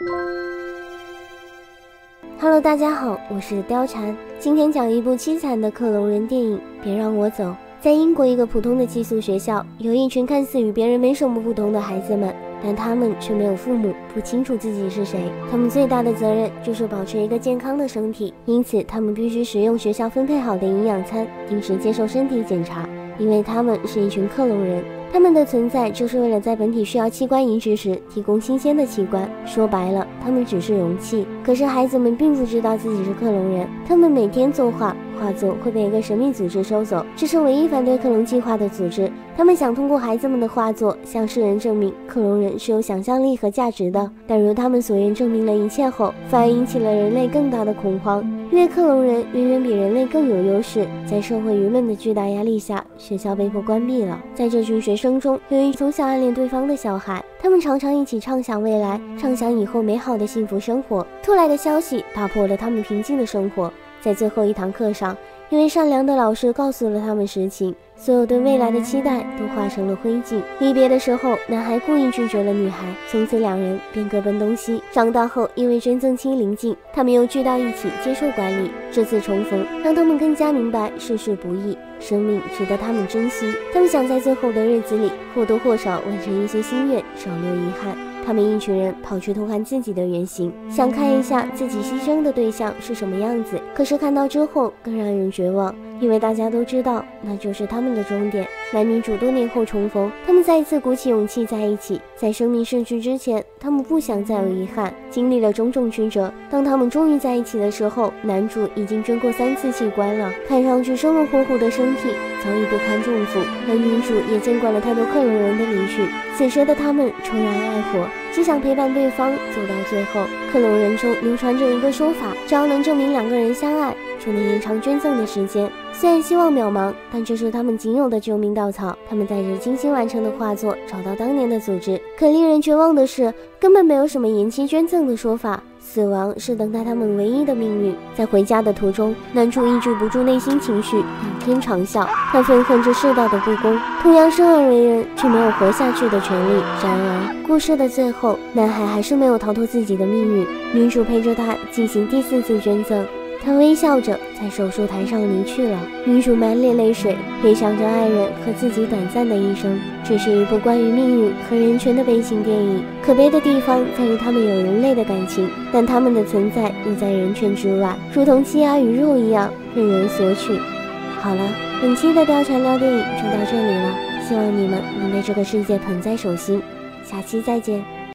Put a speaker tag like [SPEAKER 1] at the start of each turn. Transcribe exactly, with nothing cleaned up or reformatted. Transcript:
[SPEAKER 1] Hello， 大家好，我是貂蝉，今天讲一部凄惨的克隆人电影《别让我走》。在英国一个普通的寄宿学校，有一群看似与别人没什么不同的孩子们，但他们却没有父母，不清楚自己是谁。他们最大的责任就是保持一个健康的身体，因此他们必须食用学校分配好的营养餐，定时接受身体检查，因为他们是一群克隆人。他们的存在就是为了在本体需要器官移植时提供新鲜的器官，说白了，他们只是容器。可是孩子们并不知道自己是克隆人，他们每天作画，画作会被一个神秘组织收走，这是唯一反对克隆计划的组织。他们想通过孩子们的画作向世人证明克隆人是有想象力和价值的，但如他们所愿证明了一切后，反而引起了人类更大的恐慌，因为克隆人远远比人类更有优势。在社会舆论的巨大压力下，学校被迫关闭了。在这群学生中，有一从小暗恋对方的小孩，他们常常一起畅想未来，畅想以后美好的幸福生活。突来的消息打破了他们平静的生活。在最后一堂课上，一位善良的老师告诉了他们实情，所有对未来的期待都化成了灰烬。离别的时候，男孩故意拒绝了女孩，从此两人便各奔东西。长大后，因为捐赠期临近，他们又聚到一起接受管理。这次重逢让他们更加明白世事不易，生命值得他们珍惜。他们想在最后的日子里或多或少完成一些心愿，少留遗憾。他们一群人跑去偷看自己的原型，想看一下自己牺牲的对象是什么样子。可是看到之后更让人绝望，因为大家都知道那就是他们的终点。男女主多年后重逢，他们再一次鼓起勇气在一起。在生命逝去之前，他们不想再有遗憾。经历了种种曲折，当他们终于在一起的时候，男主已经捐过三次器官了，看上去生龙活虎的身体早已不堪重负。而女主也见惯了太多克隆人的离去，此时的他们重燃爱火，只想陪伴对方走到最后。克隆人中流传着一个说法，只要能证明两个人相爱，就能延长捐赠的时间。虽然希望渺茫，但这是他们仅有的救命稻草。他们带着精心完成的画作找到当年的组织，可令人绝望的是，根本没有什么延期捐赠的说法。死亡是等待他们唯一的命运。在回家的途中，男主抑制不住内心情绪，仰天长啸。他愤恨着世道的不公，同样生而为人，却没有活下去的权利。然而，故事的最后，男孩还是没有逃脱自己的命运。女主陪着他进行第四次捐赠。他微笑着在手术台上离去了，女主满脸泪水，回想着爱人和自己短暂的一生。这是一部关于命运和人权的悲情电影，可悲的地方在于他们有人类的感情，但他们的存在又在人权之外，如同鸡鸭鱼肉一样任人索取。好了，本期的貂蝉聊电影就到这里了，希望你们能被这个世界捧在手心，下期再见。